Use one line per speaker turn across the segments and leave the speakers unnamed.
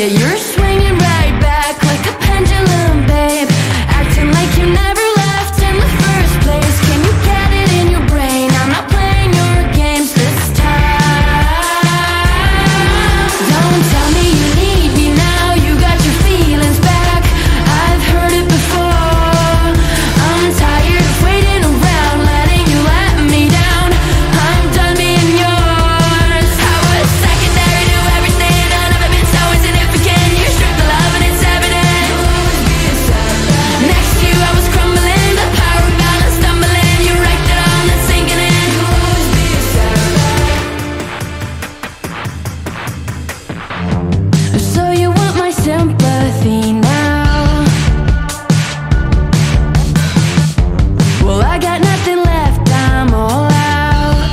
Yeah, you're swinging right back like a pendulum, babe. Acting like you never left in the first place. Can you get it in your brain? I'm not playing your games this time. Don't tell me you need me now. You got your feelings back. I've heard it before. I'm tired of waiting around, letting you let me down. I'm done being yours. I was secondary to everything. I've never been so insignificant. You stripped the love and it's evident. Next to you I was crumbling. The power of balance stumbling. You wrecked it all and it's sinking in. So you want my sympathy now? Well, I got nothing left, I'm all out.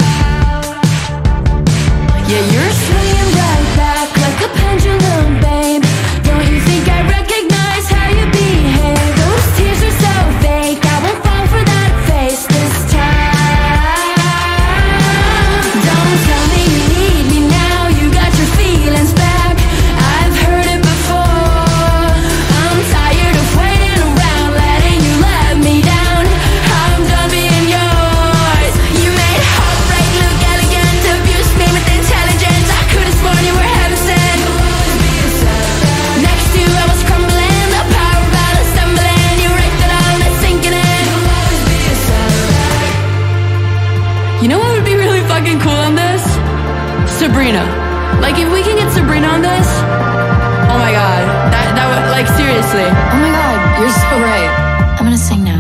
Yeah, you're swinging right back like a pendulum, babe. Don't you think I recognize how you behave? Those tears are so fake, I won't fall for that face this time. Don't tell me you need me now, you got your feelings back. I've heard it before. I'm tired of waiting around, letting you let me down. I'm done being yours. You made heartbreak look elegant, abused me with intelligence. I could've sworn you were heaven sent. Next to you I was crumbling, the power of balance stumbling. You wrecked it all and it's sinking in. You know what would be really fucking cool on this? Sabrina. Like, if we can get Sabrina on this, oh my god, that would, like, seriously.
Oh my god, you're so right. I'm gonna sing now.